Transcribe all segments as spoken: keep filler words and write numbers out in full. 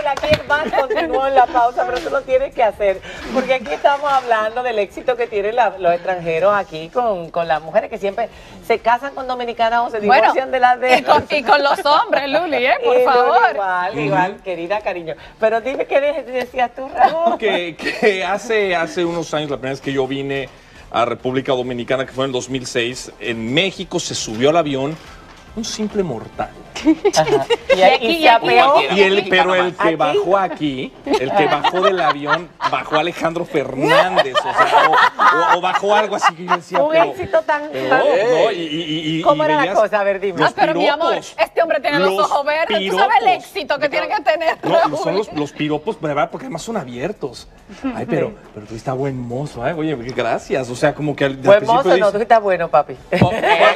aquí el más continuó en la pausa, pero tú lo tienes que hacer, porque aquí estamos hablando del éxito que tienen la, los extranjeros aquí con, con las mujeres que siempre se casan con dominicanas o se divorcian bueno, de las de y con, y con los hombres, Luli, ¿eh? Por y favor. Luli, igual, igual, uh-huh. querida, cariño. Pero dime qué decías tú, Raúl. No, que, que hace, hace unos años, la primera vez que yo vine a República Dominicana, que fue en el dos mil seis, en México se subió al avión un simple mortal. Ajá. Y, aquí, y, se apeó. Y el, pero el que bajó aquí, el que bajó del avión, bajó Alejandro Fernández, o sea, o, o, o bajó algo así que yo decía, un pero, éxito tan... pero, no, y, y, y, ¿Cómo y era veías, la cosa? A ver, dime. Ah, pero piropos, mi amor, este hombre tiene los, los ojos verdes, piropos, tú sabes el éxito que tiene que tener. No, son los, los piropos, ¿verdad? Porque además son abiertos. Ay, pero, pero tú estás buen mozo, ¿eh? Oye, gracias, o sea, como que al, buen mozo, dice, no, tú estás bueno, papi. Oh,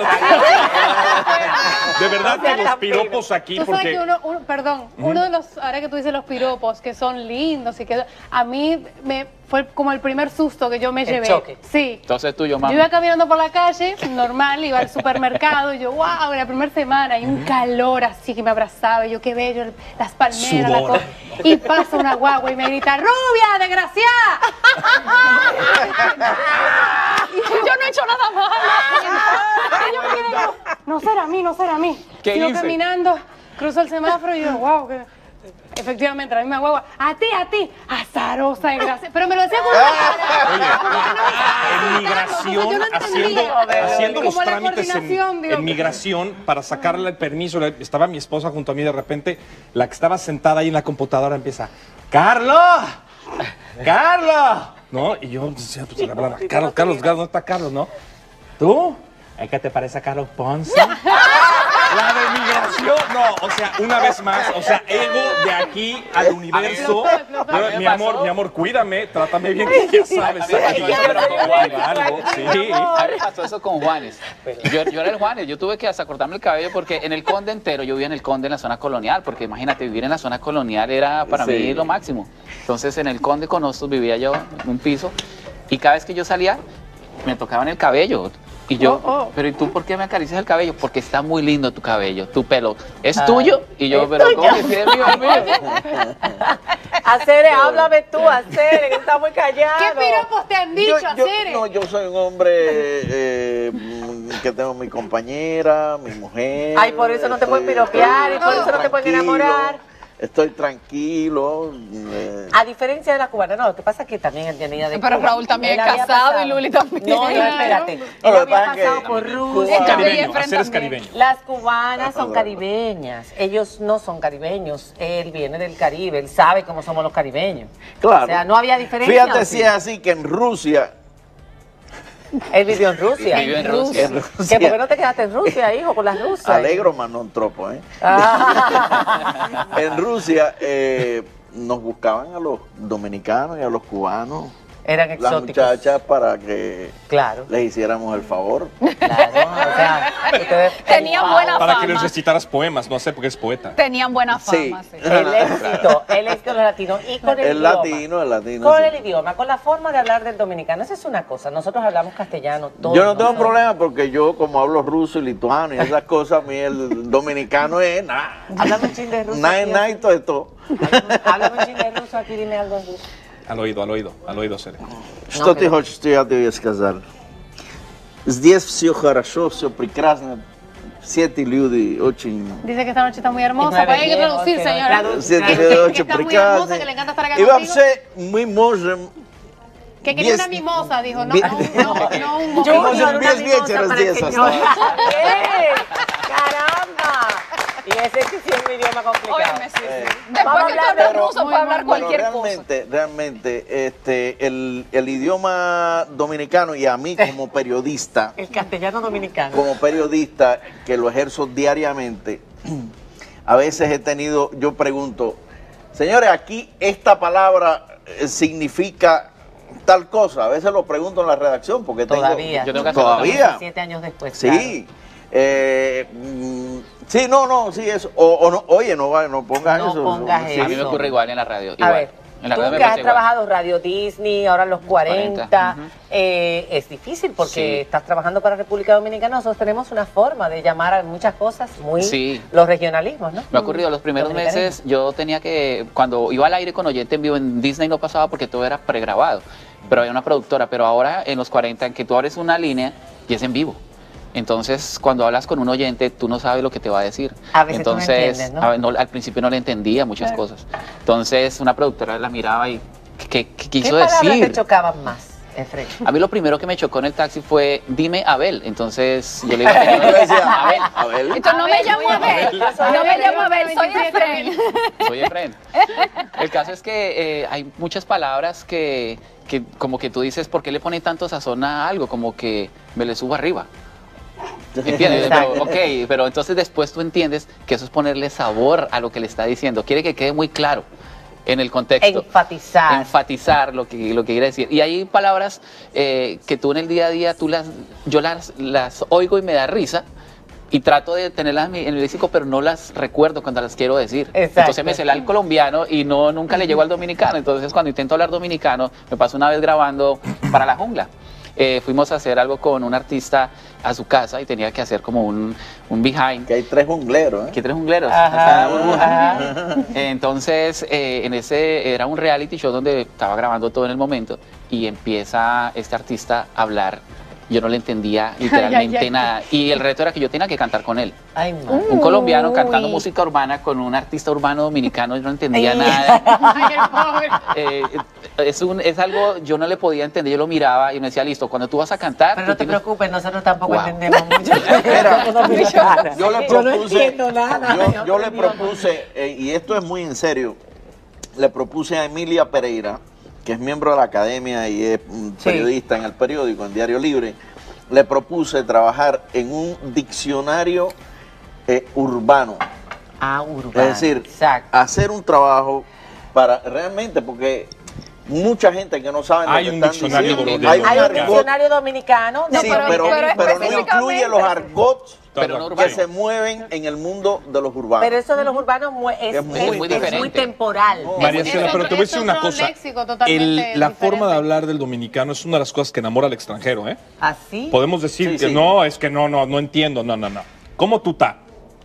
de verdad que los piropos aquí, tú porque... sabes que uno, uno, perdón, uh-huh. uno de los, ahora que tú dices los piropos, que son lindos y que a mí me fue como el primer susto que yo me el llevé. Choque. Sí. Entonces tuyo, mamá. Yo iba caminando por la calle, normal, iba al supermercado, y yo, wow, la primera semana, y un uh-huh. calor así que me abrazaba, y yo, qué bello, las palmeras, la cosa. Y pasa una guagua y me grita, ¡rubia, desgraciada! Y yo no he hecho nada malo. Y yo me quedé, no, no será a mí, no será a mí. ¿Qué Sigo hice? caminando, cruzo el semáforo y yo, wow, que... Efectivamente, la misma guagua, a ti, a ti, azarosa, desgracia. Pero me lo decía con en migración, no haciendo, haciendo los como trámites en, digo, en migración para sacarle el permiso. Estaba mi esposa junto a mí, de repente, la que estaba sentada ahí en la computadora empieza, ¡Carlos! ¡Carlos! ¿No? Y yo decía, pues, Carlos, Carlos, Carlos, ¿dónde está Carlos, no? ¿Tú? ¿Es que te parece a Carlos Ponce? La de migración, no, o sea, una vez más, o sea, ego de aquí al universo. Pero, mi amor, mi amor, cuídame, trátame bien, que ya sabes. ¿sabes? Yo, pero con Juanes. Sí. A mí me pasó eso con Juanes. Yo, yo era el Juanes, yo tuve que hasta cortarme el cabello porque en el Conde entero, yo vivía en el Conde en la zona colonial, porque imagínate, vivir en la zona colonial era para sí. mí lo máximo. Entonces, en el Conde con nosotros vivía yo en un piso y cada vez que yo salía, me tocaban el cabello. Y yo, oh, oh. pero ¿y tú por qué me acaricias el cabello? Porque está muy lindo tu cabello, tu pelo. ¿Es ah, tuyo? Y yo, pero tuyo? ¿Cómo que si es mío, es mío? Acere, háblame tú, Acere, que está muy callado. ¿Qué piropos te han dicho, yo, Acere? Yo, no, yo soy un hombre eh, que tengo mi compañera, mi mujer. Ay, por eso no te pueden piropear y por eso no te pueden enamorar. Estoy tranquilo. Eh. A diferencia de la cubana, no, lo que pasa es que también él tenía de Pero Cuba. Raúl también es casado pasado. Y Luli también. No, no, espérate. No, él había pasado que por Rusia. Es caribeño, Hacer es caribeño. Las cubanas son caribeñas, ellos no son caribeños, él viene del Caribe, él sabe cómo somos los caribeños. Claro. O sea, no había diferencia. Fíjate si es así que en Rusia... Él vivió en Rusia. Vivió en Rusia. En Rusia. ¿Qué, ¿Por qué no te quedaste en Rusia, hijo, con las rusas? Alegro, más no un tropo, ¿eh? Ah. En Rusia eh, nos buscaban a los dominicanos y a los cubanos. Eran exóticos. Las muchachas para que claro. les hiciéramos el favor. Claro, o sea, ustedes, tenían buena Para fama. que les recitaras poemas, no sé, porque es poeta. Tenían buena fama, sí. sí. El éxito, el éxito de los latinos y con el, el idioma. latino, el latino. Con sí. el idioma, con la forma de hablar del dominicano. Esa es una cosa, nosotros hablamos castellano. Todos Yo no tengo nosotros. problema porque yo como hablo ruso y lituano y esas cosas, a mí el dominicano es nada. Háblame un ching de ruso. Nada, nada y todo esto. Háblame un ching de ruso, aquí dime algo en ruso. Al oído, al oído, al oído, Cere. Что ты хочешь, что я тебе сказал? Здесь все хорошо, все прекрасно. Все эти люди очень... Dice que esta noche está muy hermosa, para hay que traducir, okay, señora. Все эти люди Que очень está muy hermosa, que le прекрасны. encanta estar acá И contigo. вообще мы можем... Que quería Без- una mimosa, dijo, no, Без- no, no, no un Yo- mojito. Можем una без mimosa вечера para el здесь señor. остаться. ¡Eh! ¡Caramba! Y ese sí es un idioma complicado. Óyeme, sí, sí. Eh. Después Vamos que a tú hablar hablas de- ruso, muy, puedes hablar muy, cualquier Bueno, cosa. realmente, realmente, este, el, el idioma dominicano y a mí como periodista, El castellano dominicano. como periodista que lo ejerzo diariamente, a veces he tenido, yo pregunto, señores, aquí esta palabra eh, significa tal cosa. A veces lo pregunto en la redacción porque tengo- Todavía. Yo tengo que hacerlo todavía. Siete años después. Sí. Eh, mm, sí, no, no, sí, eso. O, o no, oye, no, va- no pongas No eso. pongas sí. A mí me eso. ocurre igual en la radio. A Igual. ver, En la tú radio me que has pasa igual. trabajado Radio Disney, ahora los cuarenta, cuarenta, ujú. eh, es difícil porque Sí. estás trabajando para República Dominicana. Nosotros tenemos una forma de llamar a muchas cosas muy Sí. los regionalismos, ¿no? Me ha ocurrido los primeros Dominicanismo. meses, yo tenía que, cuando iba al aire con oyente en vivo en Disney no pasaba porque todo era pregrabado, pero había una productora, pero ahora en los cuarenta en que tú abres una línea y es en vivo. Entonces, cuando hablas con un oyente, tú no sabes lo que te va a decir. A veces tú no Entonces, entiendes, ¿no? a ver, no, al principio no le entendía muchas cosas. Entonces, una productora la miraba y, ¿qué, qué, qué ¿Qué quiso palabras decir? te chocaban más, Efraín? A mí lo primero que me chocó en el taxi fue, dime Abel. Entonces, yo le iba a Yo le decía, Abel. Abel. Esto no me llamo Abel. No me llamo Abel, soy Efraín. Soy Efraín. El caso es que eh, hay muchas palabras que, que como que tú dices, ¿por qué le pone tanto sazón a algo? Como que me le subo arriba. ¿Entiendes? Exacto. Pero, ok, pero entonces después tú entiendes que eso es ponerle sabor a lo que le está diciendo. Quiere que quede muy claro en el contexto. Enfatizar. Enfatizar lo que, lo que quiere decir. Y hay palabras eh, que tú en el día a día, tú las, yo las, las oigo y me da risa. Y trato de tenerlas en mi- en el léxico, pero no las recuerdo cuando las quiero decir. Exacto. Entonces me sale al colombiano y no nunca le llego al dominicano. Entonces cuando intento hablar dominicano, me pasó una vez grabando para La Jungla. Eh, fuimos a hacer algo con un artista a su casa y tenía que hacer como un, un behind. Que hay tres jungleros, ¿eh? Aquí tres jungleros. Ajá, Acá, burbuja. ajá. Entonces, eh, en ese era un reality show donde estaba grabando todo en el momento y empieza este artista a hablar. Yo no le entendía literalmente ay, ay. nada. Y el reto era que yo tenía que cantar con él. Ay, man. Un colombiano cantando Uy. música urbana con un artista urbano dominicano, yo no entendía nada. Ay, el pobre. Eh, es, un, es algo, yo no le podía entender, yo lo miraba y me decía, listo, cuando tú vas a cantar... Pero tú no te tienes- preocupes, nosotros tampoco Wow. entendemos mucho. Mira, Somos dominicanos. Yo le Yo no propuse, entiendo nada. yo, yo le propuse, eh, y esto es muy en serio, le propuse a Emilia Pereira, que es miembro de la academia y es mm, Sí. periodista en el periódico, en Diario Libre, le propuse trabajar en un diccionario eh, urbano. Ah, urbano. Es decir, Exacto. hacer un trabajo para realmente, porque mucha gente que no sabe lo Hay que un están diccionario diciendo, de- hay un Hay un argot, diccionario dominicano. No, sí, pero- pero, pero pero no específicamente- incluye los argots Pero no que urbano. se mueven en el mundo de los urbanos. Pero eso de los urbanos mu- es, Es es- muy es muy, diferente. temporal. No. María Es Estela, otro- pero te voy a decir es una otro cosa. léxico totalmente El- la forma diferente. de hablar del dominicano es una de las cosas que enamora al extranjero, ¿eh? ¿Así? Podemos decir Sí, que sí. no, es que no, no, no entiendo, no, no, no. ¿Cómo tú estás?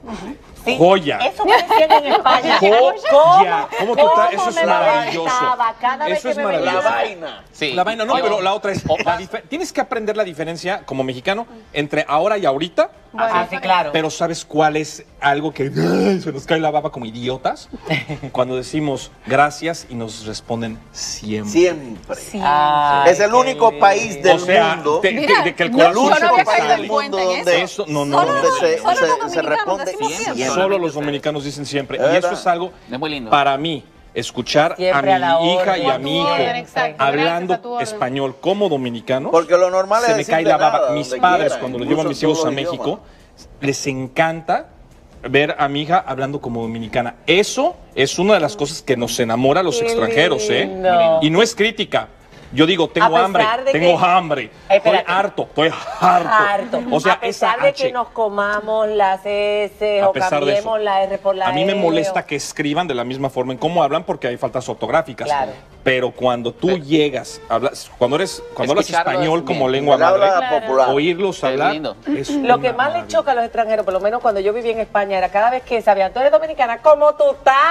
Sí. Joya. Eso me decían en España. Joya. ¿Cómo tú estás? Eso es me maravilloso. molestaba cada vez Eso que es me la maravilloso. venía- vaina. Sí. La vaina no, Yo- pero la otra es. o la más- dife- tienes que aprender la diferencia como mexicano entre ahora y ahorita. Bueno, Ah, sí, claro. Pero ¿sabes cuál es algo que ¡ay! Se nos cae la baba como idiotas? Cuando decimos gracias y nos responden siempre. Siempre. Ay, Es el qué único lindo. país del O sea, mundo. de, de- Mira, de que el no, corazón yo no se había te caído sale. en cuenta en donde eso. Eso, no, no, Solo no. los- se, solo se- los se dominicanos responde decimos siempre. siempre. Solo los dominicanos dicen siempre. Es Y eso verdad. es algo, Es muy lindo. para mí, escuchar Siempre a a la mi hija orden. y a mi hijo orden, exacto. Gracias hablando a tu orden. español como dominicanos. Porque lo normal es se me decir cae de la baba. nada, Mis donde padres, quiera, cuando los incluso llevo a mis en hijos a todos los México, idiomas. les encanta ver a mi hija hablando como dominicana. Eso es una de las cosas que nos enamora a los Qué extranjeros, ¿eh? lindo. Y no es crítica. Yo digo, tengo A pesar hambre, de tengo que- hambre, Ay, estoy espérate. harto, estoy harto. Harto. O sea, a pesar esa de H, que nos comamos las S a o pesar de eso, cambiemos la R por la a mí me R, molesta o- que escriban de la misma forma en cómo hablan porque hay faltas ortográficas. Claro. Pero cuando tú llegas, hablas, cuando eres, cuando hablas Escucharlo español es como bien. lengua Él habla madre, popular. oírlos Es hablar lindo. es Lo que una más les maravilla. choca a los extranjeros, por lo menos cuando yo vivía en España, era cada vez que sabían, tú eres dominicana, ¿cómo tú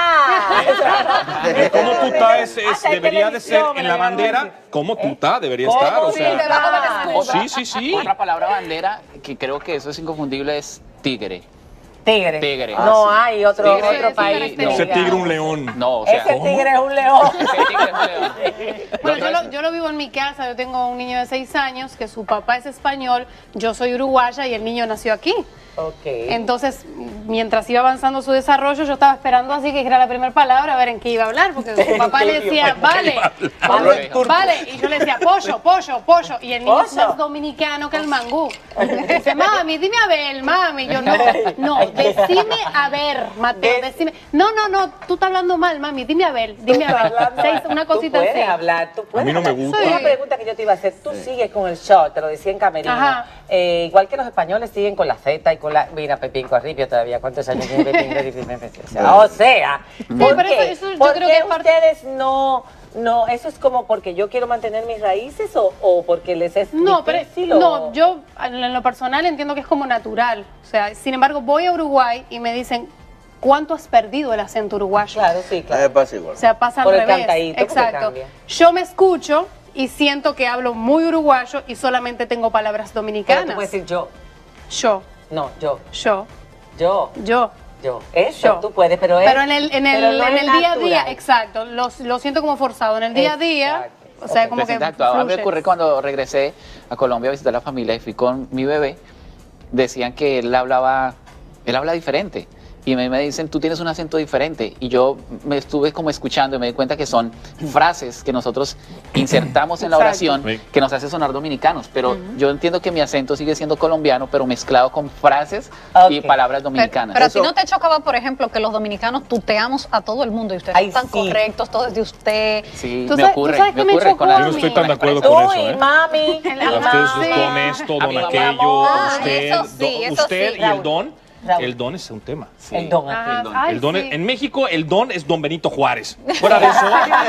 estás? ¿Cómo tú estás? Es, es- Hasta en debería de ser televisión me en lo la llegaron a bandera, decir. ¿cómo tú estás? Debería ¿Cómo estar, o tú sea. estás? Debajo del escudo. Sí, sí, sí. Otra palabra bandera que creo que eso es inconfundible es tigre. Tigre. Tigre. No Ah, hay otro, Tigre, otro sí, país. sí, que no. Ese diga. tigre un león. No, o sea, Ese tigre es un león. ese tigre es un león. Bueno, yo Entonces, lo, yo lo vivo en mi casa, yo tengo un niño de seis años que su papá es español, yo soy uruguaya y el niño nació aquí. Ok. Entonces, mientras iba avanzando su desarrollo, yo estaba esperando así que dijera la primera palabra, a ver en qué iba a hablar, porque su papá le decía, vale, Habló en Ok. turco. vale, y yo le decía, pollo, pollo, pollo, y el niño es ¿Pollo? más dominicano que el mangú. Dice, mami, dime Abel, mami, yo no, no, Decime a ver, Mateo, decime. No, no, no, tú estás hablando mal, mami. Dime a ver, dime a ver. Seis, una cosita tú puedes así. hablar, tú puedes A mí no me hablar. gusta. Una pregunta que yo te iba a hacer. Tú sigues con el show, te lo decía en Camerino. Ajá. Eh, igual que los españoles siguen con la Z y con la... Mira, Pepín Corripio todavía. ¿Cuántos años tiene Pepín Corripio? O sea, ¿por pero qué? eso- eso yo ¿Por creo qué que es parte- ustedes no... No, eso es como porque yo quiero mantener mis raíces o, o porque les es No, pero difícil o... no, yo en lo personal entiendo que es como natural. O sea, sin embargo, voy a Uruguay y me dicen, ¿cuánto has perdido el acento uruguayo? Claro, sí, A mí claro. me pasa igual. O sea, pasa Por al el revés. cantadito, porque Exacto. cambia. Yo me escucho y siento que hablo muy uruguayo y solamente tengo palabras Pero tú dominicanas. puedes decir yo, Yo, no, yo, yo, yo, yo. yo. Eso Yo. tú puedes, pero es... Pero en el, en el, pero no en es el día a día, natural. exacto, lo, lo siento como forzado. En el día a día, Exacto. o sea, Ok. como Pues que exacto. A mí me fluye. ocurrió cuando regresé a Colombia a visitar a la familia y fui con mi bebé, decían que él hablaba, él habla diferente. Y me, me dicen, tú tienes un acento diferente. Y yo me estuve como escuchando y me di cuenta que son frases que nosotros insertamos en la Exacto. oración Sí. que nos hace sonar dominicanos. Pero yo entiendo que mi acento sigue siendo colombiano, pero mezclado con frases y Ok. palabras Pero, dominicanas. pero a ti Eso- no te chocaba, por ejemplo, que los dominicanos tuteamos a todo el mundo y ustedes Ay, están sí. correctos, todo es de usted. Sí, ¿Tú me sabes- tú ocurre, sabes me qué me ocurre chocó con a la- Yo no estoy tan de acuerdo Tú con eso, y ¿eh? mami. y Ustedes mami. don esto, don Mi aquello, amor. Ah, usted, eso sí, do- eso usted sí. y el don. Raúl. El don es un tema. El don. Ajá, El don. ay, El don es- sí. en México, el don es don Benito Juárez. Fuera de eso,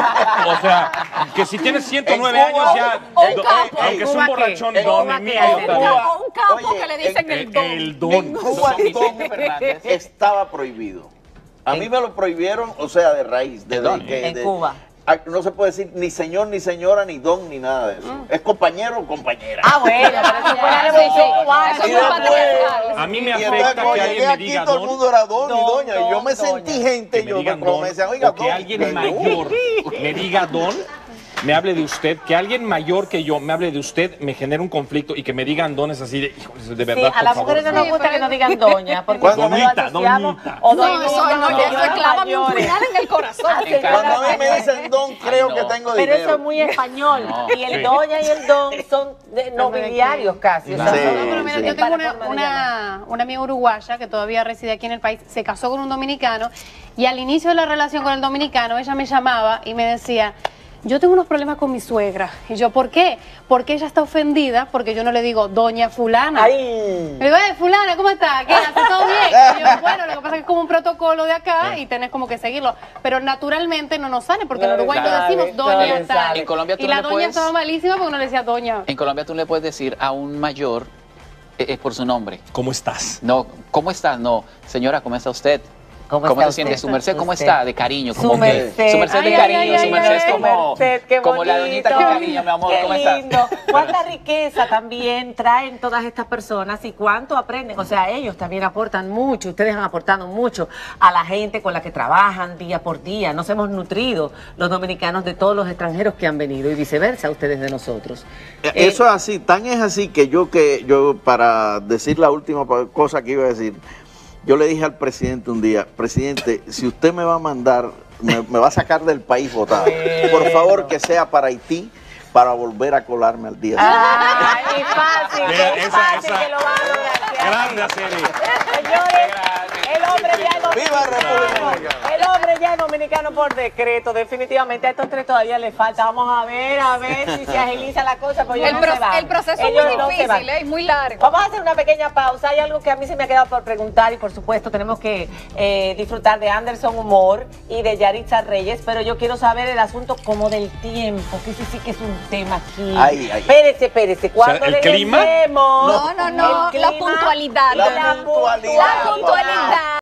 o sea, que si tienes ciento nueve En Cuba, años ya, un do- capo. aunque es un ¿Cuba qué? borrachón, ¿En don Cuba qué Emilio. hace? Un también. capo, un capo Oye, que le dicen El, el don. el don. En Cuba Don Vicente don Fernández. estaba prohibido. A mí me lo prohibieron, o sea, de raíz. Desde don. que, En de- Cuba. Ah, no se puede decir ni señor, ni señora, ni don, ni nada de eso. Es compañero o compañera. Ah, bueno, pero eso fue la Sí, revolución sí. cubana. Eso Y fue después- patriarcal. A mí me Y entonces, afecta cuando que llegué alguien me aquí, diga todo el don. mundo era don, y Don, doña. Y yo don, me doña. sentí gente, Que me yo digan como don, me decían, oiga, o que don. alguien Yo, mayor me diga don, me hable de usted, que alguien mayor que yo me hable de usted, me genera un conflicto y que me digan dones así de, híjole, de Sí, verdad, a por las favor. mujeres no nos Sí, gusta pero- que nos digan doña, porque Cuando- nosotros lo Doñita, asociamos doñita. o No, doña, eso no, doña, eso es clávame un mayores. puñal en el corazón. Hace Cuando a mí me cosas. dicen don, creo Ay, que no. tengo Pero dinero. eso es muy español. No. Y el Sí. doña y el don son de nobiliarios casi. O sea, Sí, son- No, pero mira, sí. yo tengo Para una, forma de llamar. una, una amiga uruguaya que todavía reside aquí en el país, se casó con un dominicano y al inicio de la relación con el dominicano ella me llamaba y me decía, yo tengo unos problemas con mi suegra. Y yo, ¿por qué? Porque ella está ofendida porque yo no le digo doña fulana. Ay. Le digo, eh, fulana, ¿cómo está? ¿Qué? ¿Hace todo bien? Y yo, bueno, lo que pasa es que es como un protocolo de acá y tenés como que seguirlo. Pero naturalmente no nos sale porque en No le Uruguay no sale, decimos no doña le tal. sale. En Colombia tú y no la le doña puedes- estaba malísima porque no le decía doña. En Colombia tú le puedes decir a un mayor eh, eh, por su nombre. ¿Cómo estás? No, ¿cómo estás? No, señora, ¿cómo está usted? ¿Cómo ¿Cómo, está se siente? usted? ¿Su merced cómo Usted. está? De cariño. Su Como que- merced. Su merced de Ay, cariño, ay, ay, su merced ay, es ay, como, Merced, qué como la doñita con bonito. cariño, mi amor, Qué ¿cómo estás? lindo. Cuánta riqueza también traen todas estas personas y cuánto aprenden. O sea, ellos también aportan mucho, ustedes han aportado mucho a la gente con la que trabajan día por día. Nos hemos nutrido los dominicanos de todos los extranjeros que han venido y viceversa, ustedes de nosotros. Eh, Eh, Eso es así, tan es así que yo que yo para decir la última pa- cosa que iba a decir, yo le dije al presidente un día, presidente, si usted me va a mandar, me, me va a sacar del país votado, por favor que sea para Haití, para volver a colarme al día Ay, es fácil, Mira, es esa- fácil esa- que lo van a lograr. Grande Aceri. Señores, el hombre ya es dominicano. ¡Viva República Dominicana! El hombre ya es dominicano por decreto. Definitivamente a estos tres todavía les falta. Vamos a ver, a ver si se agiliza la cosa. Pues ellos El, no pro- se van. el proceso Ellos es muy no se van. difícil, ¿eh? y muy largo. Vamos a hacer una pequeña pausa. Hay algo que a mí se me ha quedado por preguntar y por supuesto tenemos que eh, disfrutar de Anderson Humor y de Yaritza Reyes, pero yo quiero saber el asunto como del tiempo, que ese sí que es un tema aquí. Ay, ay. Espérese, espérese. Cuando ¿el clima? regresemos, No, no, no, el la clima, puntualidad. La la puntualidad. La puntualidad.